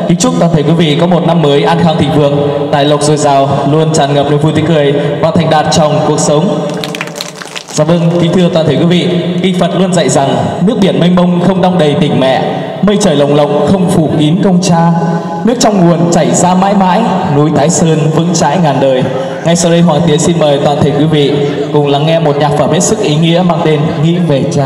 Kính chúc toàn thể quý vị có một năm mới an khang thịnh vượng, tài lộc dồi dào, luôn tràn ngập niềm vui tiếng cười và thành đạt trong cuộc sống. Dạ vâng, kính thưa toàn thể quý vị, kinh Phật luôn dạy rằng nước biển mênh mông không đong đầy tình mẹ, mây trời lồng lộng không phủ kín công cha, nước trong nguồn chảy ra mãi mãi, núi Thái Sơn vững chãi ngàn đời. Ngay sau đây Hoàng Tiến xin mời toàn thể quý vị cùng lắng nghe một nhạc phẩm hết sức ý nghĩa mang tên Nghĩ Về Cha.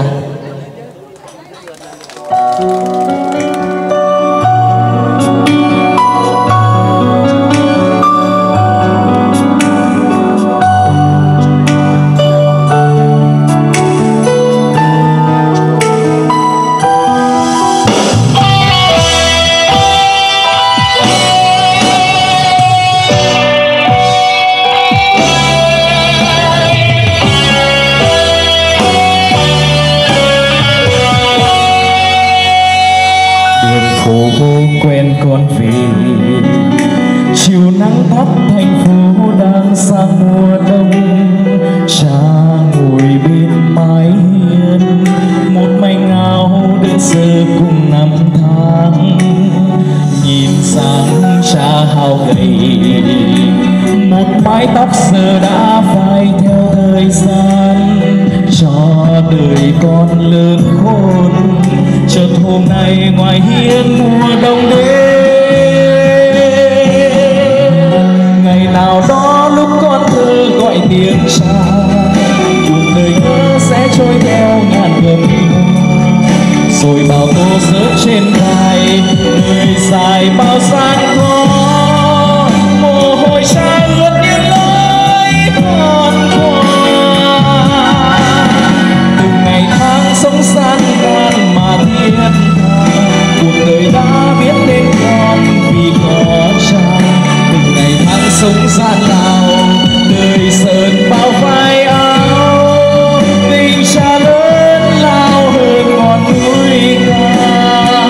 Quen con về chiều nắng thắp thành phố đang sang mùa đông, cha ngồi bên mái hiên một mảnh áo đơn sơ cùng năm tháng. Nhìn sang cha hao gầy, một mái tóc giờ đã phai theo thời gian, cho đời con lớn khôn. Chợt hôm nay ngoài hiên mùa đông đến, ngày nào đó lúc con thơ gọi tiếng cha, cuộc đời nhớ sẽ trôi theo ngàn gầm hoa, rồi bao tố rớt trên vai, đời dài bao gian khó. Mồ hôi cha ướt những lối con qua, từng ngày tháng sống gian nan mà thiết tha, cuộc đời đã biết tên con vì có cha. Từng ngày tháng sống gian lao, đời sơn bao vai áo, tình cha lớn lao hơn ngọn núi cao.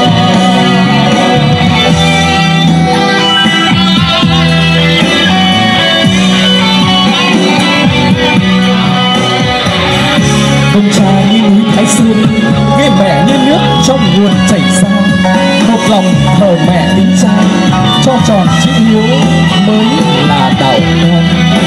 Ông cha như núi Thái Sơn, nghe mẹ như nước trong nguồn chảy ra, một lòng thờ mẹ tình cha, cho tròn chữ hiếu mới là đạo con.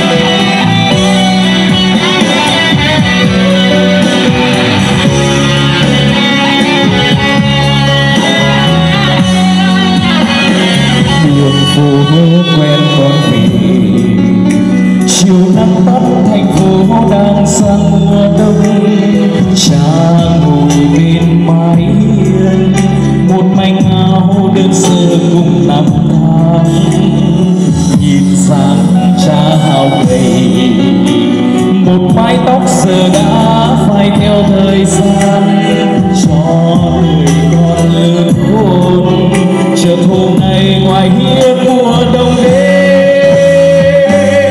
Đường phố quen con về, chiều nắng tắt thành phố đang sang mùa đông, cha ngồi bên mái hiên một mảnh áo đơn sơ cùng năm tháng. Nhìn sang cha hao gầy, một mái tóc giờ đã phai theo thời gian, cho đời con lớn khôn. Chợt hôm nay ngoài hiên mùa đông đến,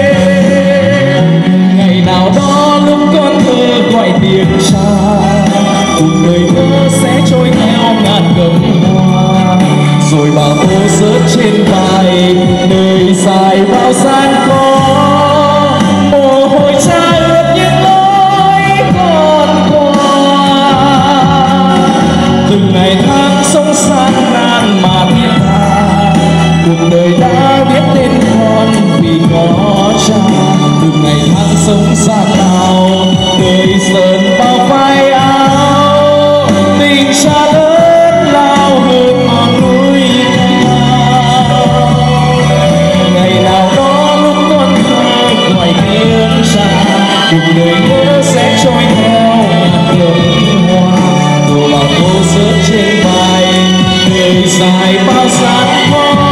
ngày nào đó lúc con thơ gọi tiếng cha, cuộc đời nhớ sẽ trôi theo ngàn gầm hoa, rồi bao tố rớt trên vai, đời dài bao gian khó. Mồ hôi cha ướt những lối con qua, từng ngày tháng sống gian nan mà thiết tha, cuộc đời đã biết tên con vì có cha. Từng ngày tháng sống gian lao, đời sơn bao vai áo, tình cha lớn lao hơn ngọn núi cao. Ngày nào đó lúc con thơ gọi tiếng cha, cuộc đời nhớ sẽ trôi theo ngàn gầm hoa, rồi bao tố rớt trên vai, đời dài bao gian khó.